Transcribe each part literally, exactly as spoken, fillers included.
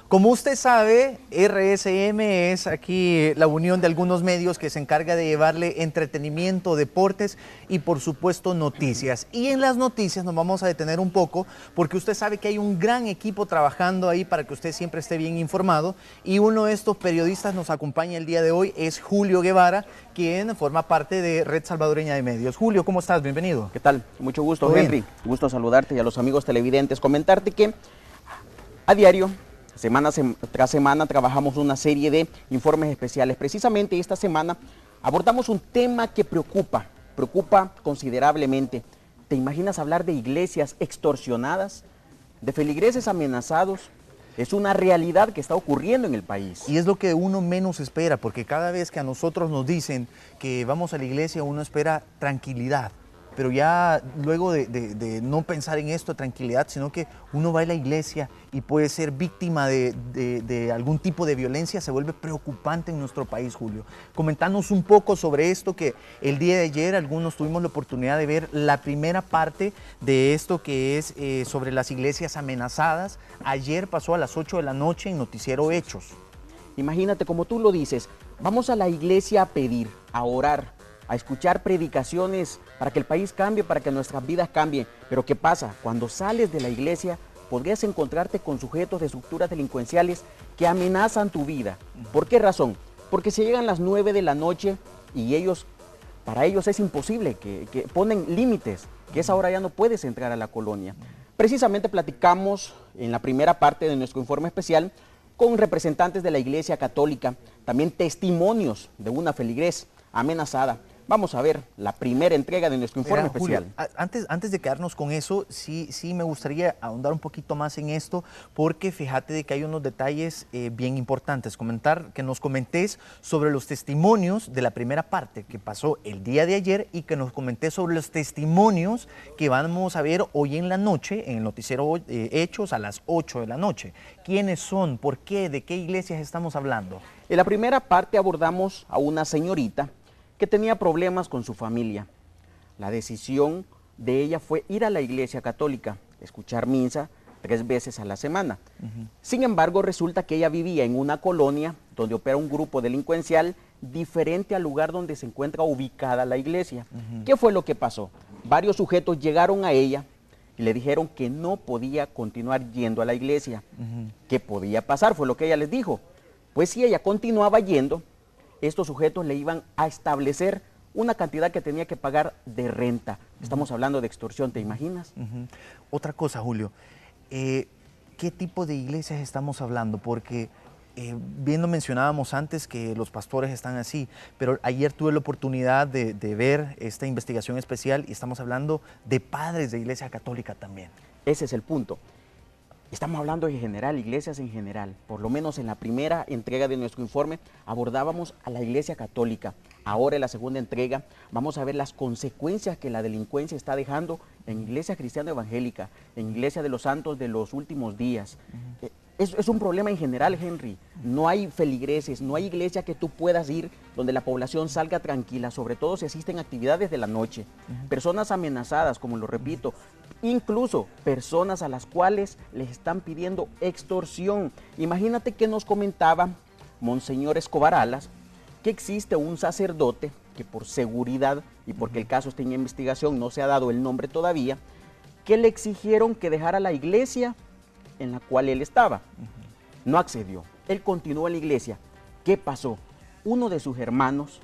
Como usted sabe, R S M es aquí la unión de algunos medios que se encarga de llevarle entretenimiento, deportes y por supuesto noticias. Y en las noticias nos vamos a detener un poco porque usted sabe que hay un gran equipo trabajando ahí para que usted siempre esté bien informado, y uno de estos periodistas nos acompaña el día de hoy, es Julio Guevara, quien forma parte de Red Salvadoreña de Medios. Julio, ¿cómo estás? Bienvenido. ¿Qué tal? Mucho gusto, Muy Henry. bien. Gusto saludarte y a los amigos televidentes. Comentarte que a diario, semana tras semana, trabajamos una serie de informes especiales. Precisamente esta semana abordamos un tema que preocupa, preocupa considerablemente. ¿Te imaginas hablar de iglesias extorsionadas, de feligreses amenazados? Es una realidad que está ocurriendo en el país. Y es lo que uno menos espera, porque cada vez que a nosotros nos dicen que vamos a la iglesia, uno espera tranquilidad. Pero ya luego de, de, de no pensar en esto, tranquilidad, sino que uno va a la iglesia y puede ser víctima de, de, de algún tipo de violencia, se vuelve preocupante en nuestro país, Julio. Comentanos un poco sobre esto, que el día de ayer algunos tuvimos la oportunidad de ver la primera parte de esto, que es eh, sobre las iglesias amenazadas. Ayer pasó a las ocho de la noche en Noticiero Hechos. Imagínate, como tú lo dices, vamos a la iglesia a pedir, a orar, a escuchar predicaciones para que el país cambie, para que nuestras vidas cambien. Pero ¿qué pasa? Cuando sales de la iglesia podrías encontrarte con sujetos de estructuras delincuenciales que amenazan tu vida. ¿Por qué razón? Porque si llegan las nueve de la noche y ellos, para ellos es imposible, que, que ponen límites, que esa hora ya no puedes entrar a la colonia. Precisamente platicamos en la primera parte de nuestro informe especial con representantes de la Iglesia Católica, también testimonios de una feligres amenazada. Vamos a ver la primera entrega de nuestro informe Mira, Julio, especial. Antes, antes de quedarnos con eso, sí, sí me gustaría ahondar un poquito más en esto, porque fíjate de que hay unos detalles eh, bien importantes. Comentar, que nos comentes sobre los testimonios de la primera parte que pasó el día de ayer, y que nos comentes sobre los testimonios que vamos a ver hoy en la noche en el Noticiero eh, Hechos a las ocho de la noche. ¿Quiénes son? ¿Por qué? ¿De qué iglesias estamos hablando? En la primera parte abordamos a una señorita que tenía problemas con su familia. La decisión de ella fue ir a la iglesia católica, escuchar misa tres veces a la semana. Uh-huh. Sin embargo, resulta que ella vivía en una colonia donde opera un grupo delincuencial diferente al lugar donde se encuentra ubicada la iglesia. Uh-huh. ¿Qué fue lo que pasó? Varios sujetos llegaron a ella y le dijeron que no podía continuar yendo a la iglesia. Uh-huh. ¿Qué podía pasar? Fue lo que ella les dijo. Pues si ella continuaba yendo, estos sujetos le iban a establecer una cantidad que tenía que pagar de renta. Estamos uh-huh. hablando de extorsión, ¿te imaginas? Uh-huh. Otra cosa, Julio, eh, ¿qué tipo de iglesias estamos hablando? Porque eh, bien lo mencionábamos antes, que los pastores están así, pero ayer tuve la oportunidad de, de ver esta investigación especial y estamos hablando de padres de iglesia católica también. Ese es el punto. Estamos hablando en general, iglesias en general. Por lo menos en la primera entrega de nuestro informe abordábamos a la iglesia católica. Ahora en la segunda entrega vamos a ver las consecuencias que la delincuencia está dejando en iglesia cristiana evangélica, en iglesia de los santos de los últimos días. Uh-huh. es, es un problema en general, Henry. No hay feligreses, no hay iglesia que tú puedas ir donde la población salga tranquila, sobre todo si asisten actividades de la noche. Uh-huh. Personas amenazadas, como lo repito, incluso personas a las cuales les están pidiendo extorsión. Imagínate que nos comentaba Monseñor Escobar Alas que existe un sacerdote que por seguridad y porque el caso está en investigación, no se ha dado el nombre todavía, que le exigieron que dejara la iglesia en la cual él estaba. No accedió, él continuó en la iglesia. ¿Qué pasó? Uno de sus hermanos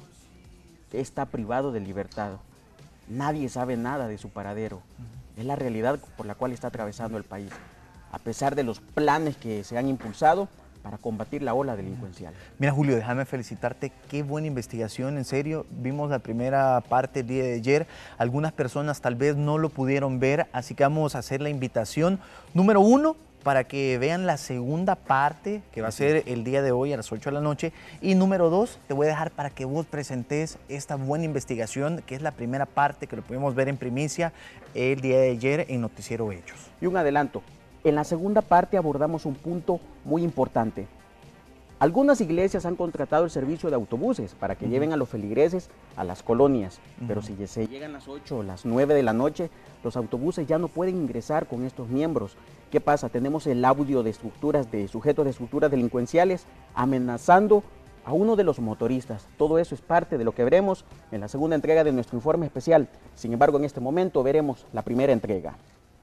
está privado de libertad. Nadie sabe nada de su paradero. Es la realidad por la cual está atravesando el país, a pesar de los planes que se han impulsado para combatir la ola delincuencial. Mira, Julio, déjame felicitarte, qué buena investigación, en serio. Vimos la primera parte el día de ayer, algunas personas tal vez no lo pudieron ver, así que vamos a hacer la invitación, número uno, para que vean la segunda parte, que va a ser el día de hoy a las ocho de la noche, y número dos, te voy a dejar para que vos presentes esta buena investigación, que es la primera parte que lo pudimos ver en primicia el día de ayer en Noticiero Hechos. Y un adelanto, en la segunda parte abordamos un punto muy importante. Algunas iglesias han contratado el servicio de autobuses para que uh-huh. lleven a los feligreses a las colonias, uh-huh. pero si se llegan las ocho o las nueve de la noche, los autobuses ya no pueden ingresar con estos miembros. ¿Qué pasa? Tenemos el audio de estructuras, de sujetos de estructuras delincuenciales amenazando a uno de los motoristas. Todo eso es parte de lo que veremos en la segunda entrega de nuestro informe especial. Sin embargo, en este momento veremos la primera entrega.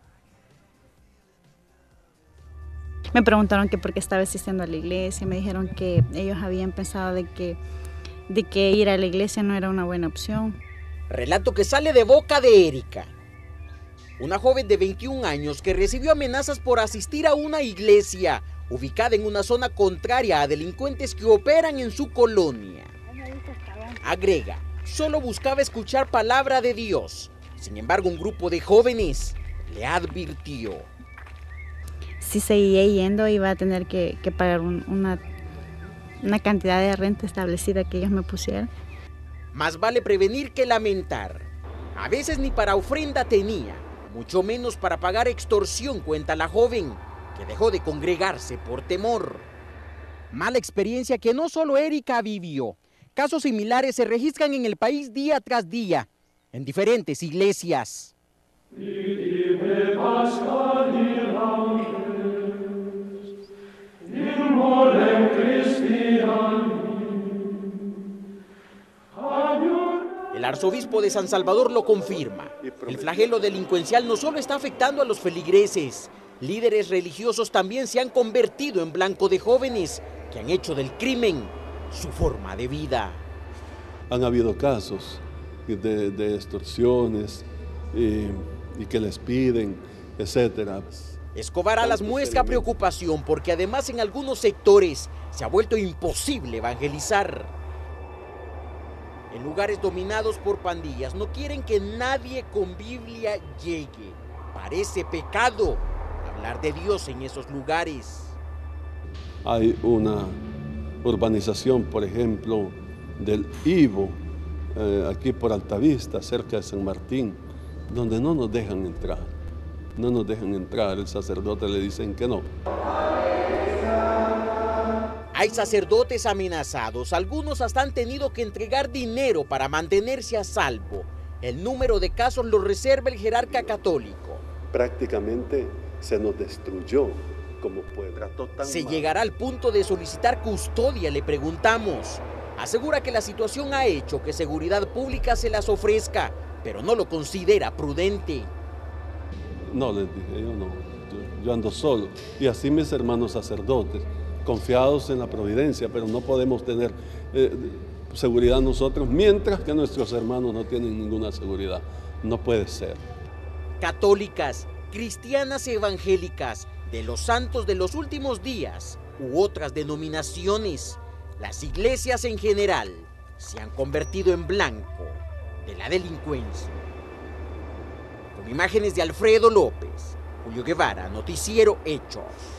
Me preguntaron que por qué estaba asistiendo a la iglesia, me dijeron que ellos habían pensado de que, de que ir a la iglesia no era una buena opción. Relato que sale de boca de Erika, una joven de veintiún años que recibió amenazas por asistir a una iglesia ubicada en una zona contraria a delincuentes que operan en su colonia. Agrega, solo buscaba escuchar palabra de Dios. Sin embargo, un grupo de jóvenes le advirtió. Si seguía yendo iba a tener que, que pagar un, una, una cantidad de renta establecida que ellos me pusieran. Más vale prevenir que lamentar. A veces ni para ofrenda tenía, mucho menos para pagar extorsión, cuenta la joven, que dejó de congregarse por temor. Mala experiencia que no solo Erika vivió. Casos similares se registran en el país día tras día, en diferentes iglesias. El arzobispo de San Salvador lo confirma. El flagelo delincuencial no solo está afectando a los feligreses, líderes religiosos también se han convertido en blanco de jóvenes que han hecho del crimen su forma de vida. Han habido casos de, de extorsiones y, y que les piden, etcétera. Escobar Alas muestra preocupación porque además en algunos sectores se ha vuelto imposible evangelizar. En lugares dominados por pandillas no quieren que nadie con Biblia llegue. Parece pecado hablar de Dios en esos lugares. Hay una urbanización, por ejemplo, del Ivo, eh, aquí por Altavista, cerca de San Martín, donde no nos dejan entrar. No nos dejan entrar, el sacerdote le dicen que no. Hay sacerdotes amenazados, algunos hasta han tenido que entregar dinero para mantenerse a salvo. El número de casos lo reserva el jerarca católico. Prácticamente se nos destruyó como pueblo. ¿Se llegará al punto de solicitar custodia? Le preguntamos. Asegura que la situación ha hecho que Seguridad Pública se las ofrezca, pero no lo considera prudente. No, les dije, yo no, yo, yo ando solo. Y así mis hermanos sacerdotes, confiados en la providencia, pero no podemos tener eh, seguridad nosotros, mientras que nuestros hermanos no tienen ninguna seguridad. No puede ser. Católicas, cristianas evangélicas, de los santos de los últimos días u otras denominaciones, las iglesias en general se han convertido en blanco de la delincuencia. Con imágenes de Alfredo López, Julio Guevara, Noticiero Hechos.